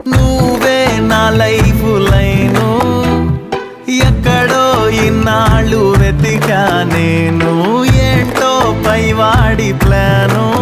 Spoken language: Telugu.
నువ్వే నా లైఫ్ లైను ఎక్కడో ఇన్నాళ్ళు వెతికా నేను ఏంటో పైవాడి ప్లాను